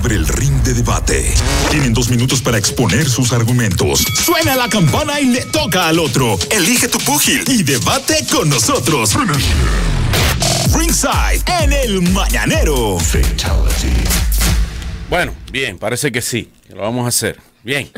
sobre el ring de debate. Tienen 2 minutos para exponer sus argumentos. Suena la campana y le toca al otro. Elige tu púgil y debate con nosotros. Ringside en el Mañanero. Fatality. Bueno, bien, parece que sí, que lo vamos a hacer. Bien.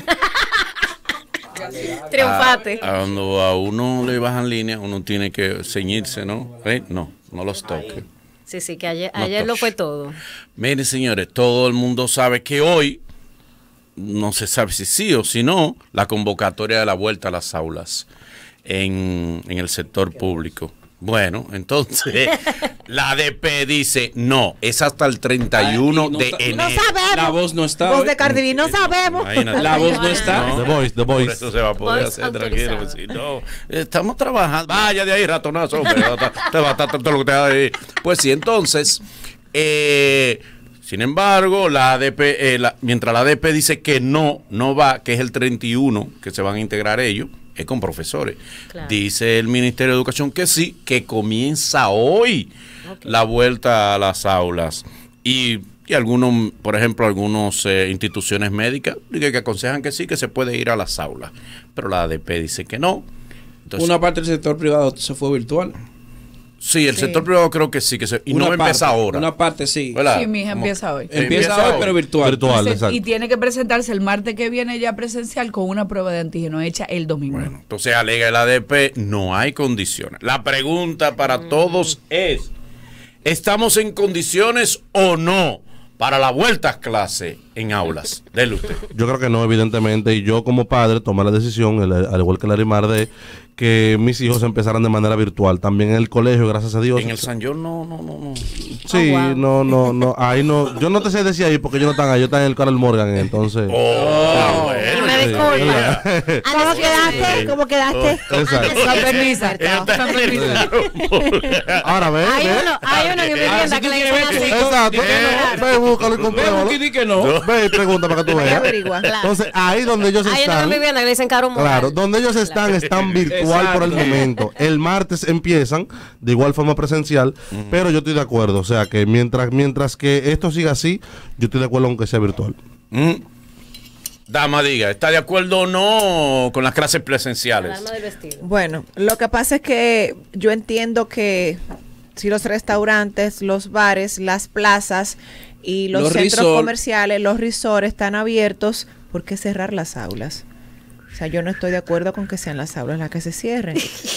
Triunfate. Cuando a uno le bajan línea, uno tiene que ceñirse, ¿no? No los toque. Sí, que ayer lo fue todo. Miren, señores, todo el mundo sabe que hoy, no se sabe si sí o si no, la convocatoria de la vuelta a las aulas en el sector público. Bueno, entonces la ADP dice no, es hasta el 31 de enero. No sabemos. La voz no está. Voz de Cardi B, no sabemos. Imagínate. La voz no está. No, The Voice. por eso se va a poder hacer tranquilo. Si no, estamos trabajando. Vaya de ahí, ratonazo, hombre. Te va a estar todo lo que te da ahí. Pues sí, entonces, sin embargo, la ADP, mientras la ADP dice que no va, que es el 31 que se van a integrar ellos, es con profesores. Claro. Dice el Ministerio de Educación que sí, que comienza hoy la vuelta a las aulas. Y algunos, por ejemplo, algunas instituciones médicas que aconsejan que sí, que se puede ir a las aulas. Pero la ADP dice que no. Entonces, una parte del sector privado se fue virtual. Sí, el sector privado creo que sí, y no empieza ahora. Una parte sí. ¿Verdad? Sí, mi hija empieza hoy. Empieza hoy, pero virtual. Entonces, y tiene que presentarse el martes que viene ya presencial con una prueba de antígeno hecha el domingo. Bueno, entonces alega el ADP, no hay condiciones. La pregunta para todos es, ¿estamos en condiciones o no para la vuelta a clase en aulas? Dele usted. Yo creo que no, evidentemente, y yo como padre tomé la decisión, al igual que Larimar, de que mis hijos empezaran de manera virtual. También en el colegio, gracias a Dios. En el San John no. Sí, no. Ahí no. Yo no te sé decir ahí porque ellos no están ahí. Yo están en el Carol Morgan, entonces. Bueno. Me disculpa. ¿Cómo quedaste? Exacto. Ahora ve. Hay uno en mi vivienda que le dicen así. Exacto. Ve, búscalo y compruébalo. Ve, que no. Ve y pregunta para que tú veas. Entonces, ahí donde ellos están. Hay uno en mi vivienda que le dicen Carol Morgan. Claro, donde ellos están virtual. Por el momento. El martes empiezan de igual forma presencial, pero yo estoy de acuerdo, o sea que mientras que esto siga así, yo estoy de acuerdo aunque sea virtual. Dama, diga, ¿está de acuerdo o no con las clases presenciales? Bueno, lo que pasa es que yo entiendo que si los restaurantes, los bares, las plazas y los centros comerciales, los resorts están abiertos, ¿por qué cerrar las aulas? O sea, yo no estoy de acuerdo con que sean las aulas las que se cierren.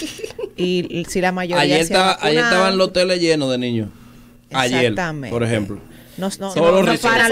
Y si la mayoría ayer estaban los hoteles llenos de niños. Ayer, por ejemplo. Todos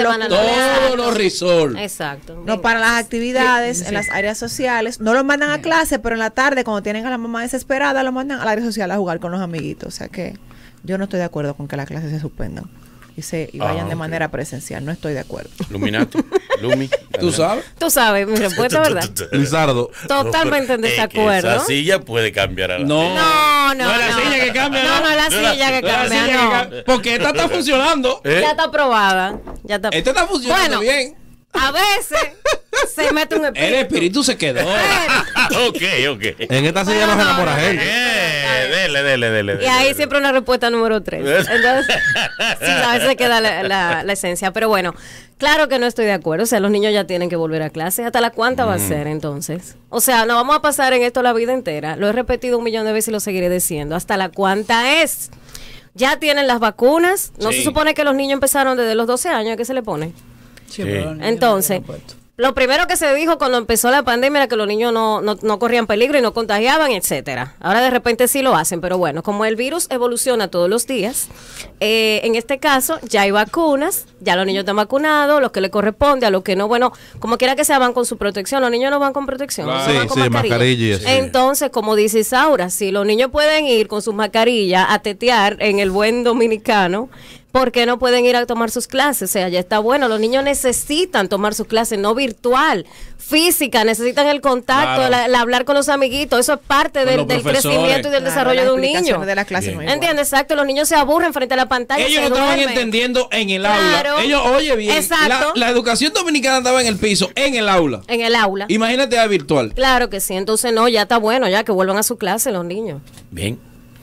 los resorts. Exacto. No para las actividades en las áreas sociales. No los mandan a clase, pero en la tarde, cuando tienen a la mamá desesperada, los mandan al área social a jugar con los amiguitos. O sea que yo no estoy de acuerdo con que las clases se suspendan y vayan de manera presencial. No estoy de acuerdo. Luminato, Lumi. ¿Tú sabes? Tú sabes, mi respuesta, ¿verdad? Lizardo. Totalmente en desacuerdo. Esa silla puede cambiar a la No es la silla que cambia. No es la silla que cambia, porque esta está funcionando. Ya está aprobada. Esta está funcionando bien. A veces se mete un espíritu. El espíritu se quedó. Ok. En esta silla nos enamora gente. Dele. Y ahí siempre una respuesta número 3. Entonces, sí, a veces queda la esencia. Pero bueno, claro que no estoy de acuerdo. O sea, los niños ya tienen que volver a clase. ¿Hasta la cuánta va a ser entonces? O sea, no vamos a pasar en esto la vida entera. Lo he repetido 1.000.000 de veces y lo seguiré diciendo. ¿Hasta la cuánta es? Ya tienen las vacunas. No se supone que los niños empezaron desde los 12 años. ¿Qué se le pone? Sí. Entonces, lo primero que se dijo cuando empezó la pandemia era que los niños no corrían peligro y no contagiaban, etcétera. Ahora de repente sí lo hacen, pero bueno, como el virus evoluciona todos los días, en este caso ya hay vacunas, ya los niños están vacunados, lo que le corresponde, a lo que no, bueno, como quiera que sea, van con su protección. Los niños no van con protección, claro. van con mascarilla. Entonces, como dice Isaura, si los niños pueden ir con sus mascarillas a tetear en el buen dominicano, ¿por qué no pueden ir a tomar sus clases? O sea, ya está bueno. Los niños necesitan tomar sus clases, no virtual, física, necesitan el contacto, el hablar con los amiguitos. Eso es parte del crecimiento y del desarrollo de un niño. De la clase no ¿entiendes? Exacto. Los niños se aburren frente a la pantalla. Ellos estaban entendiendo en el aula. Ellos, oye bien, la educación dominicana estaba en el piso, en el aula. En el aula. Imagínate a virtual. Claro que sí. Entonces, no, ya está bueno, ya que vuelvan a su clase los niños. Bien.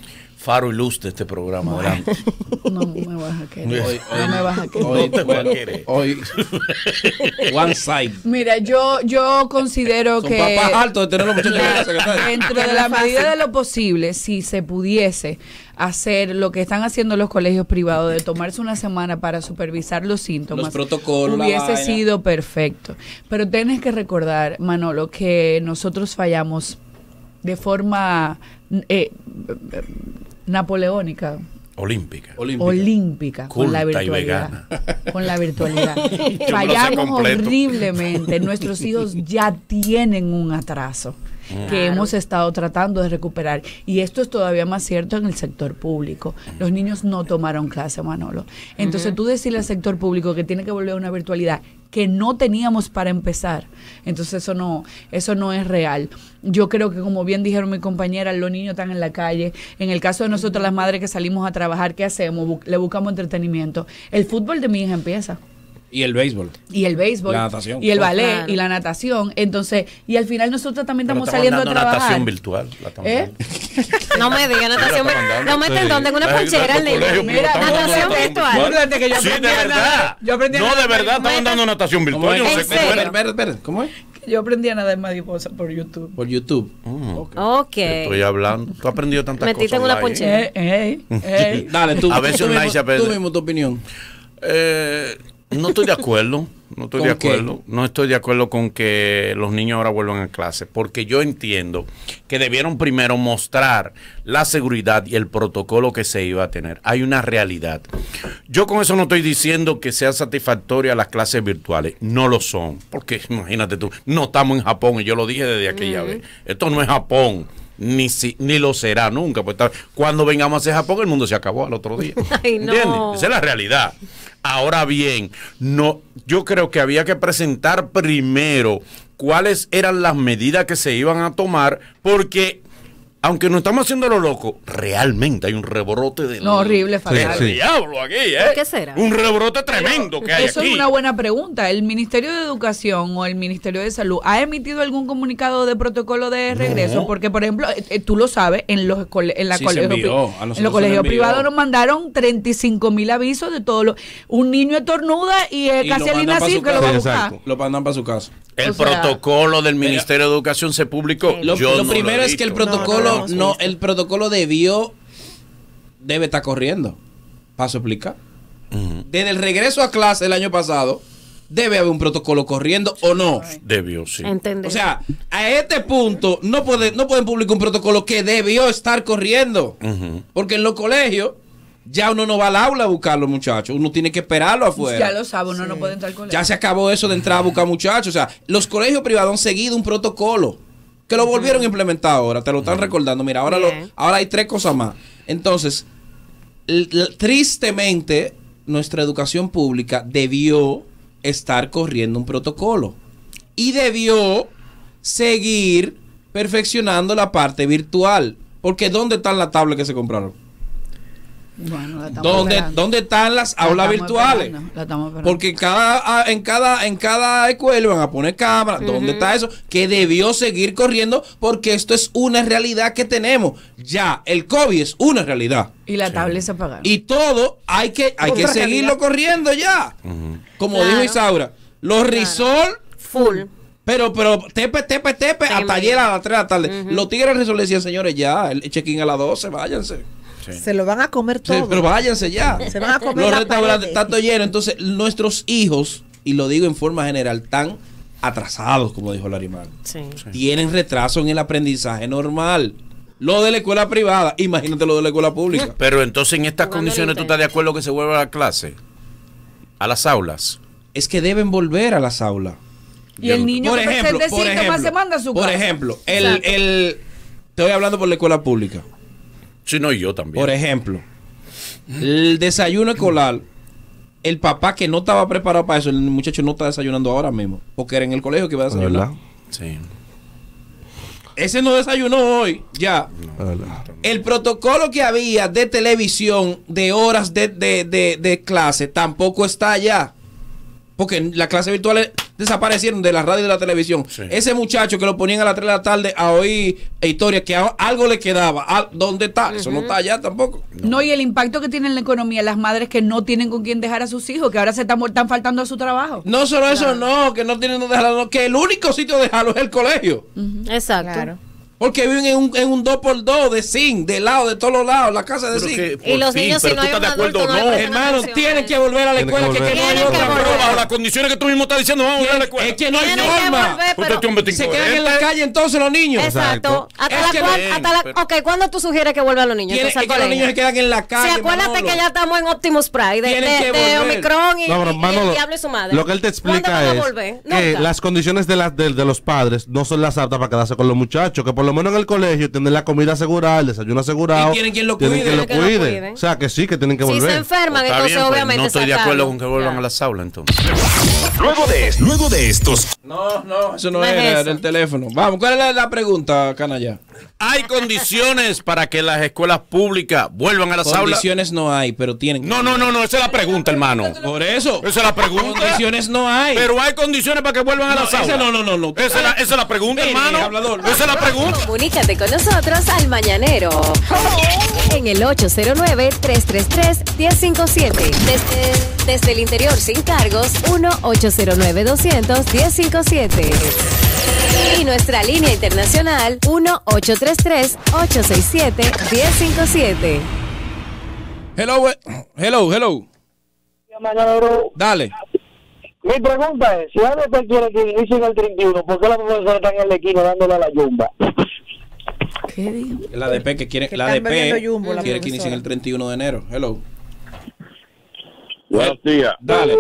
faro y luz de este programa. Bueno. Adelante. No me vas a querer. No me vas a querer. Hoy one side. Mira, yo considero son que papás altos de tener los muchachos dentro de la medida de lo posible, si se pudiese hacer lo que están haciendo los colegios privados, de tomarse una semana para supervisar los síntomas, los protocolos, hubiese sido perfecto. Pero tienes que recordar, Manolo, que nosotros fallamos de forma napoleónica. Olímpica con la virtualidad. Con la virtualidad. Fallamos horriblemente. Nuestros hijos ya tienen un atraso que hemos estado tratando de recuperar. Y esto es todavía más cierto en el sector público. Los niños no tomaron clase, Manolo. Entonces tú decirle al sector público que tiene que volver a una virtualidad que no teníamos para empezar, entonces eso no es real. Yo creo que, como bien dijeron mi compañera, los niños están en la calle. En el caso de nosotros, las madres que salimos a trabajar, ¿qué hacemos? Le buscamos entretenimiento. El fútbol de mi hija empieza. Y el béisbol. La natación. Y el ballet y la natación. Entonces, y al final nosotros también estamos saliendo a trabajar. Natación virtual. No me digan natación virtual. No me tengan en una ponchera el niño. Mira, natación virtual. Sí, de verdad. No, de verdad estaban dando natación virtual. Yo no sé cómo era. Espera, ¿cómo es? Yo aprendí a nadar en mariposa por YouTube. Por YouTube. Ok. Estoy hablando. Tú has aprendido tantas cosas. Metiste en una ponchera. Dale, tú. A veces tú mismo tu opinión. No estoy de acuerdo. No estoy de acuerdo con que los niños ahora vuelvan a clase, porque yo entiendo que debieron primero mostrar la seguridad y el protocolo que se iba a tener. Hay una realidad. Yo con eso no estoy diciendo que sean satisfactorias las clases virtuales. No lo son, porque imagínate tú, no estamos en Japón, y yo lo dije desde aquella vez. Esto no es Japón. Ni lo será nunca. Pues cuando vengamos a hacer Japón, el mundo se acabó al otro día. Ay, no. ¿Entiendes? Esa es la realidad. Ahora bien, yo creo que había que presentar primero cuáles eran las medidas que se iban a tomar, porque aunque no estamos haciendo lo loco, realmente hay un rebrote de horrible, fatal. Diablo aquí, ¿Por qué será? Un rebrote tremendo que hay aquí. Eso es una buena pregunta. ¿El Ministerio de Educación o el Ministerio de Salud ha emitido algún comunicado de protocolo de regreso? No. Porque, por ejemplo, tú lo sabes, en los colegios privados nos mandaron 35,000 avisos de todo un niño estornuda y casi al inacir que lo va a buscar. Lo mandan para su casa. El protocolo del Ministerio de Educación se publicó. Lo primero es que el protocolo el protocolo debe estar corriendo. ¿Paso a explicar? Desde el regreso a clase el año pasado, debe haber un protocolo corriendo o no. Debió, sí. Entender. O sea, a este punto no pueden publicar un protocolo que debió estar corriendo. Porque en los colegios ya uno no va al aula a buscar a los muchachos, uno tiene que esperarlo afuera. Ya lo sabe, uno no puede entrar al colegio. Ya se acabó eso de entrar a buscar muchachos. O sea, los colegios privados han seguido un protocolo que lo volvieron a implementar ahora, te lo están recordando. Mira, ahora hay 3 cosas más. Entonces, tristemente, nuestra educación pública debió estar corriendo un protocolo y debió seguir perfeccionando la parte virtual. Porque ¿dónde están las tablets que se compraron? Bueno, ¿Dónde están las aulas virtuales? Porque en cada escuela van a poner cámaras. ¿Dónde está eso? Que debió seguir corriendo, porque esto es una realidad que tenemos. Ya, el COVID es una realidad. Y la tablet se apagaron. Y todo hay que seguirlo corriendo ya. Como dijo Isaura, los resort full. Pero tepe, hasta ayer a las 3 de la tarde. Los tigres del resort le decían, señores, ya, el check-in a las 12, váyanse. Sí. Se lo van a comer todo. Sí, pero váyanse ya. Se van a comer los restaurantes están todos llenos. Entonces, nuestros hijos, y lo digo en forma general, están atrasados, como dijo Larimar. Sí. Tienen retraso en el aprendizaje normal. Lo de la escuela privada, imagínate lo de la escuela pública. Pero entonces, en estas condiciones, ¿tú estás de acuerdo que se vuelva a la clase? ¿A las aulas? Es que deben volver a las aulas. Y el niño que presente síntomas se manda a su casa. Por ejemplo, estoy hablando por la escuela pública. Sí, no, yo también. Por ejemplo, el desayuno escolar, el papá que no estaba preparado para eso, el muchacho no está desayunando ahora mismo, porque era en el colegio que iba a desayunar. Sí. Ese no desayunó hoy, ya. El protocolo que había de televisión, de horas de clase, tampoco está ya. Porque la clase virtual desaparecieron de la radio y de la televisión. Sí. Ese muchacho que lo ponían a las 3 de la tarde a oír historias que algo le quedaba. ¿Dónde está? Eso no está allá tampoco. No, y el impacto que tiene en la economía las madres que no tienen con quién dejar a sus hijos, que ahora se están faltando a su trabajo. No solo eso, no, que no tienen donde dejarlo, que el único sitio de dejarlo es el colegio. Exacto. Claro. Porque viven en un 2x2 de zinc, de lado, de todos los lados, la casa de zinc. Y los niños, si no hay un adulto, no, hermano, tienen que volver a la escuela, que no hay otra forma. Bajo las condiciones que tú mismo estás diciendo, vamos a volver a la escuela. Es que no hay norma. Se quedan en la calle entonces los niños. Exacto. ¿Cuándo tú sugieres que vuelvan los niños? Es que los niños se quedan en la calle. Sí, acuérdate que ya estamos en Optimus Prime, de Omicron y el diablo y su madre. Lo que él te explica es que las condiciones de los padres no son las aptas para quedarse con los muchachos, que por lo menos en el colegio tienen la comida asegurada, el desayuno asegurado. Y tienen quien lo cuide. O sea, que sí, que tienen que volver. Si se enferman, entonces bien, obviamente no estoy de acuerdo con que vuelvan a las aulas, entonces. Luego de estos. No, eso no era del teléfono. Vamos, ¿cuál es la pregunta, canalla? ¿Hay condiciones para que las escuelas públicas vuelvan a las aulas? Condiciones no hay, pero tienen. No, esa es la pregunta, hermano. Por eso. Esa es la pregunta. Condiciones no hay. Pero hay condiciones para que vuelvan a las aulas. No. Esa es la pregunta, hermano. Esa es la pregunta. Comunícate con nosotros al Mañanero en el 809-333-1057. Desde el interior sin cargos, 1-809-200-1057. Y nuestra línea internacional, 1-833-867-1057. Hello. Dale. Mi pregunta es, si ADP quiere que inicien el 31, ¿por qué la profesora está en el esquina dándole a la yumba? ¿Qué dijo? La ADP que quiere, la ADP quiere que inicien el 31 de enero. Hello. Buenos días. Dale.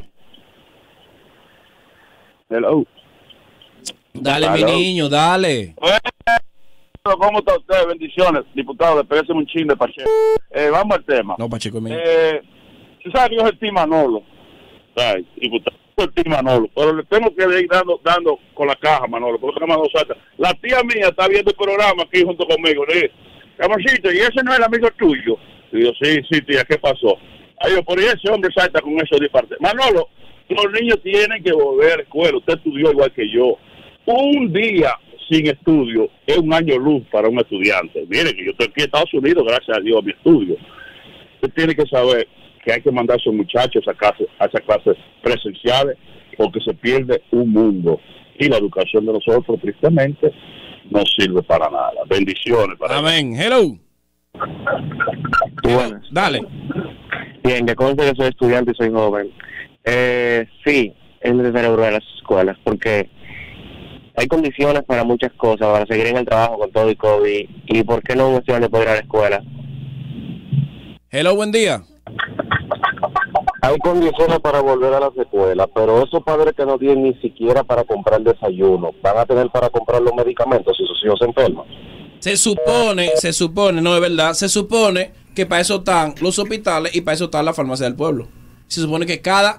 Hello. Dale, mi niño, dale. ¿Cómo está usted? Bendiciones, diputado. Despégase un chin de Pacheco. Vamos al tema. No, Pacheco es mío. Tú sabes que yo soy el Team Manolo. ¿Sabes? Diputado, soy el Team Manolo. Pero le tengo que ir dando con la caja, Manolo. Porque la Manolo salta. La tía mía está viendo el programa aquí junto conmigo. Le dice, Camorcito, ¿y ese no es el amigo tuyo? Y yo, sí, tía, ¿qué pasó? Ay, yo, por ese hombre salta con eso de parte. Manolo, los niños tienen que volver a la escuela. Usted estudió igual que yo. Un día sin estudio es un año luz para un estudiante. Mire que yo estoy aquí en Estados Unidos gracias a Dios a mi estudio. Usted tiene que saber que hay que mandar a esos muchachos a esas clases presenciales porque se pierde un mundo y la educación de nosotros tristemente no sirve para nada. Bendiciones para amén. Hello. Buenas. Dale. Bien, que conste que soy estudiante y soy joven. Sí, es necesario volver a las escuelas porque hay condiciones para muchas cosas, para seguir en el trabajo con todo y COVID. ¿Y por qué no un estudiante puede ir a la escuela? Hello, buen día. Hay condiciones para volver a las escuelas, pero esos padres que no tienen ni siquiera para comprar desayuno, ¿van a tener para comprar los medicamentos si sus hijos se enferman? Se supone, no es verdad, se supone que para eso están los hospitales y para eso está la farmacia del pueblo. Se supone que cada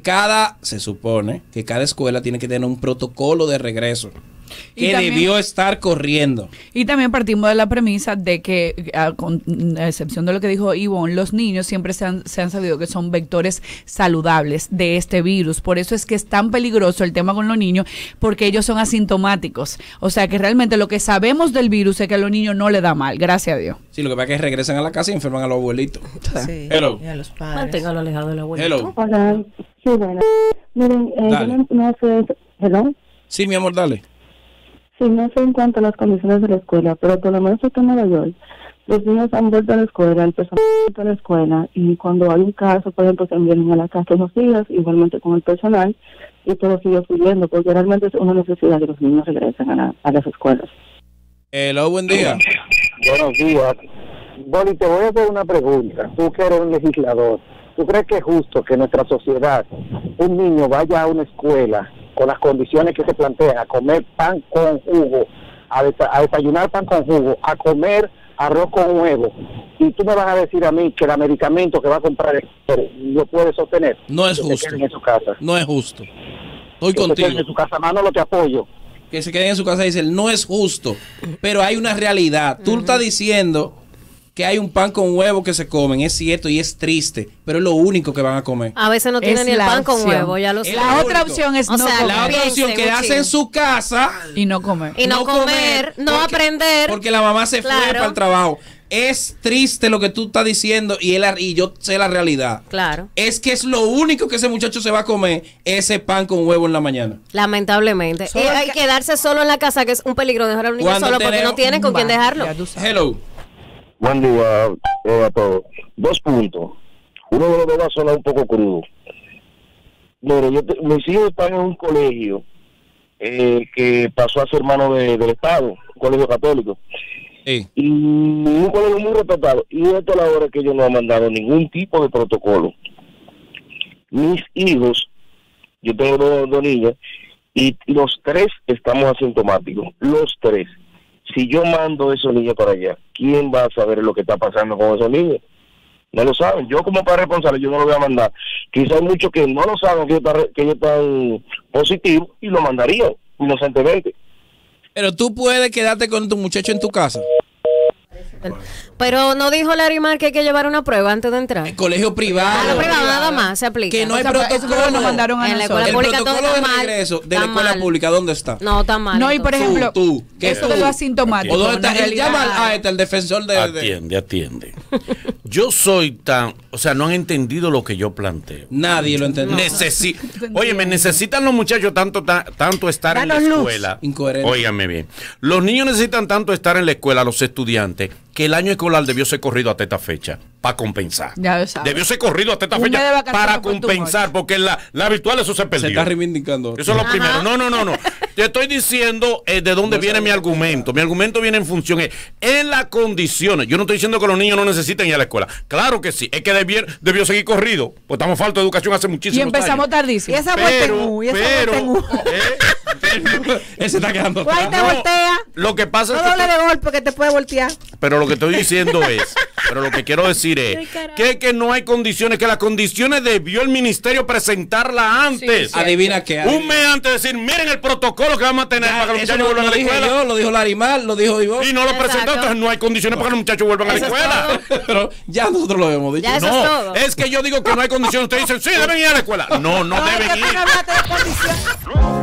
escuela tiene que tener un protocolo de regreso que también debió estar corriendo. Y también partimos de la premisa de que, con excepción de lo que dijo Ivonne, los niños siempre se han sabido que son vectores saludables de este virus. Por eso es que es tan peligroso el tema con los niños, porque ellos son asintomáticos. O sea que realmente lo que sabemos del virus es que a los niños no le da mal, gracias a Dios. Sí, lo que pasa es que regresan a la casa y enferman a los abuelitos. Sí, hello. Y a los padres. Manténgalo alejado del abuelito. Hello. Hola. Sí, bueno. Miren, yo no sé... ¿Hello? Sí, mi amor, dale. Sí, no sé en cuanto a las condiciones de la escuela, pero por lo menos aquí en Nueva York, los niños han vuelto a la escuela, el personal ha vuelto a la escuela, y cuando hay un caso, por ejemplo, se envían a la casa unos días, igualmente con el personal, y todo sigue fluyendo, porque realmente es una necesidad que los niños regresen a las escuelas. Hello, buen día. Buenos días. Boli, te voy a hacer una pregunta. Tú que eres un legislador, ¿tú crees que es justo que en nuestra sociedad un niño vaya a una escuela con las condiciones que se plantean, a comer pan con jugo, a desayunar pan con jugo, a comer arroz con huevo, y tú me vas a decir a mí que el medicamento que va a comprar lo puede sostener? No es justo. En su casa. No es justo. Estoy contigo. En su casa, Manolo, te apoyo. Que se queden en su casa y dicen, no es justo, pero hay una realidad. Tú estás diciendo que hay un pan con huevo que se comen, es cierto y es triste, pero es lo único que van a comer. A veces no tienen ni el pan con huevo, ya lo sé. La otra opción es no comer. La otra opción quedarse en su casa y no comer. Y no comer, no aprender. Porque la mamá se fue para el trabajo. Es triste lo que tú estás diciendo y yo sé la realidad. Claro. Es que es lo único que ese muchacho se va a comer, ese pan con huevo en la mañana. Lamentablemente. Hay que quedarse solo en la casa, que es un peligro dejar a un niño solo porque no tienen con quién dejarlo. Hello. Buen día a todos. 2 puntos. Uno de los dos va a sonar un poco crudo. Mire, mis hijos están en un colegio que pasó a ser hermano del Estado, un colegio católico. Sí. Y un colegio muy respetado. Y esta es la hora que ellos no han mandado ningún tipo de protocolo. Mis hijos, yo tengo dos niñas, y los 3 estamos asintomáticos. Los 3. Si yo mando a esos niños para allá, ¿quién va a saber lo que está pasando con esos niños? No lo saben. Yo como padre responsable, yo no lo voy a mandar. Quizá hay muchos que no lo saben, que ellos están positivos, y lo mandarían inocentemente. Pero tú puedes quedarte con tu muchacho en tu casa. Pero no dijo Larimar que hay que llevar una prueba antes de entrar. El colegio privado. Privado nada más se aplica. Que no hay protocolo. Nos mandaron a en la escuela pública. El protocolo de regreso de la escuela pública, ¿dónde está? No, está mal. No, y por ejemplo, eso de lo asintomático. ¿O dónde está? Llama el defensor de... Atiende. Yo soy tan... O sea, no han entendido lo que yo planteo. Nadie lo entendió. Óyeme, necesitan los muchachos tanto estar en la escuela. Incoherente. Óigame bien. Los niños necesitan tanto estar en la escuela, los estudiantes, que el año escolar debió ser corrido hasta esta fecha para compensar. Ya lo sabes. Debió ser corrido hasta esta fecha para compensar, porque la virtual eso se perdió. Se está reivindicando. Eso es lo primero. No. Te estoy diciendo de dónde viene mi argumento. Mi argumento viene en función en las condiciones. Yo no estoy diciendo que los niños no necesiten ir a la escuela. Claro que sí. Es que debió seguir corrido. Pues estamos falta de educación hace muchísimos años. Y empezamos tardísimo. Y esa vuelta en U. Él se está quedando. Tú ahí te voltea. Lo que pasa es que... No doble de golpe que te puede voltear. Pero lo que estoy diciendo es... Pero lo que quiero decir es que no hay condiciones, que las condiciones debió el ministerio presentarla antes. Sí, adivina qué. Un mes antes de decir, miren el protocolo que vamos a tener para que los muchachos vuelvan a la escuela. Yo, lo dijo Larimar, lo dijo Ivonne. Y no lo presentó, entonces no hay condiciones para que los muchachos vuelvan a la escuela. Pero ya nosotros lo hemos dicho. No, es que yo digo que no hay condiciones. Ustedes dicen, sí, deben ir a la escuela. No deben ir.